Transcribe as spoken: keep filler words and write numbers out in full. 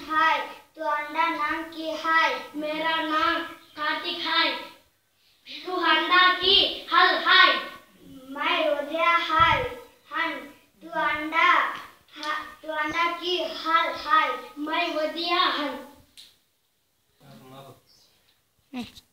है। तुहांडा नाम की है। मेरा नाम कार्तिक है। तुहांडा की हल है। मैं रोजिया है। हन तुहांडा तुहांडा की हल है। मैं वदिया हूँ।